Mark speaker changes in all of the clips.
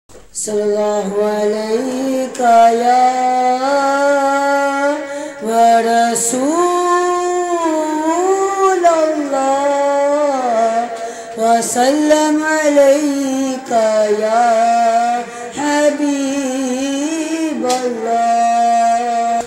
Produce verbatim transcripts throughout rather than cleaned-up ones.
Speaker 1: صلی اللہ علیہ یا رسول اللہ وسلم علیک یا حبیب اللہ.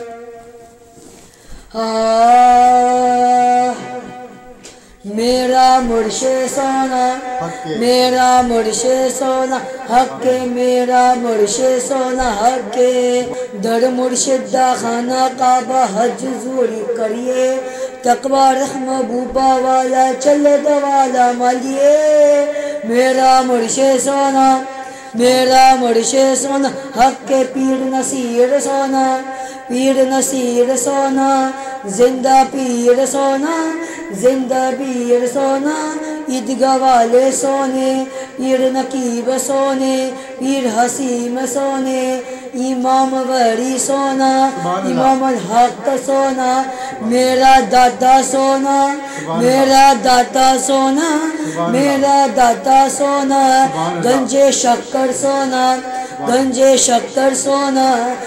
Speaker 1: میرا مرشد سونا میرا مرشد سونا حق میرا مرشد سونا حق در مرشد دا خانہ کعبہ حج زوری کریے تقوی رحم بوبا والا چل دوالا مالیے. میرا مرشد سونا میرا مرشد سونا حق پیر نصیر سونا پیر نصیر سونا زندہ پیر سونا زندہ پیر سونا عیدگاہ والے سونے پیر نقیب سونے پیر حسیم سونے امام وری سونا امام الحق سونا میرا دادا سونا میرا دادا سونا میرا دادا سونا گنج شکر سونا گنج شکر سونا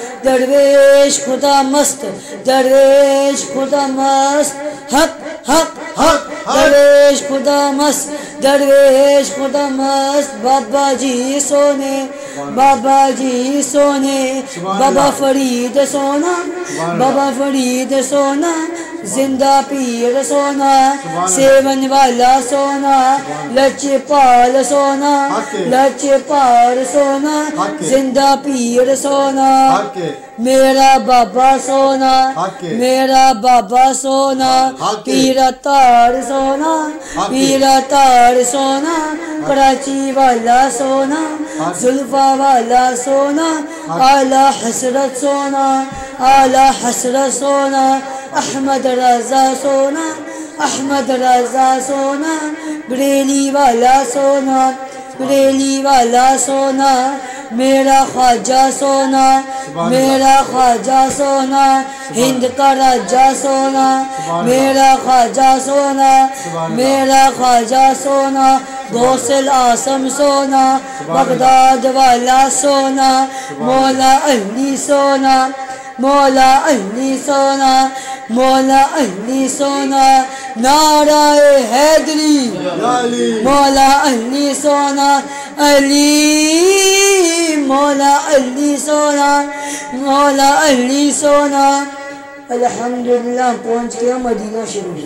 Speaker 1: درویش خدا مست درویش خدا مست حق حق حق درویش خدا مست درویش خدا مست بابا جی سونے بابا جی سونے بابا فرید سونا بابا فرید سونا زندہ پیر سونا سیون والا سونا لچ پال سونا لچ پال سونا زندہ پیر سونا میرا بابا سونا میرا بابا سونا پیرا تار سونا پیرا تار سونا کراچی والا سونا زلفا والا سونا اعلی حسرت سونا اعلی حسرت سونا احمد رضا سونا احمد رضا سونا بریلی والا سونا بریلی والا سونا میرا خواجہ سونا میرا خواجہ سونا ہند کا راجہ سونا میرا خواجہ سونا میرا خواجہ سونا غوث العاصم سونا بغداد والا سونا مولا علی سونا مولا علی سونا مولا علی سونا نعرہ حیدری مولا علی سونا علی مولا علی سونا مولا علی سونا. الحمدللہ پہنچ گیا مدینہ شریف.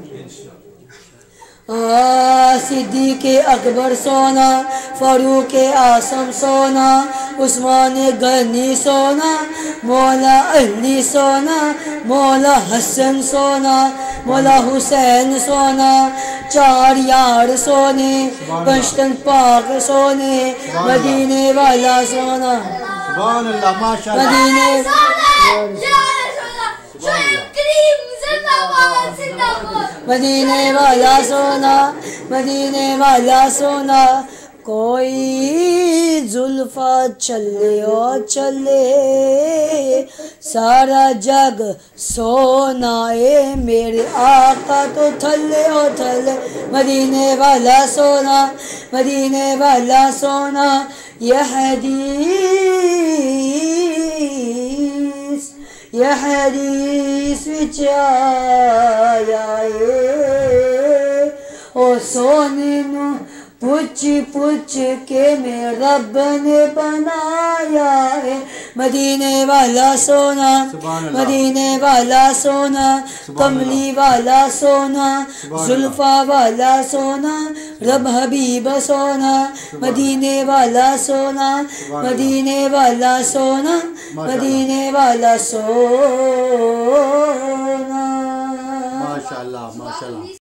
Speaker 1: صدیق اکبر سونا فاروق اعظم سونا عثمان غنی سونا مولا علی سونا مولا حسن سونا مولا حسین سونا چار یار سونے پشتن پاک سونے مدینے والا سونا مدینے مدینے والا سونا مدینے والا سونا. کوئی زلفا چلے او چلے سارا جگ سونا اے میرے آقا تو تھلے او تھلے. مدینے والا سونا مدینے والا سونا. یہ حدیث یہ حدیث وچ آیا اے او سونے نو پوچھ پوچھ کے میں رب نے بنایا ہے. مدینے والا سونا مدینے والا سونا کملی والا سونا زلفا والا سونا رب حبیب سونا مدینے والا سونا مدینے والا سونا مدینے والا سونا.
Speaker 2: ماشاءاللہ ماشاءاللہ.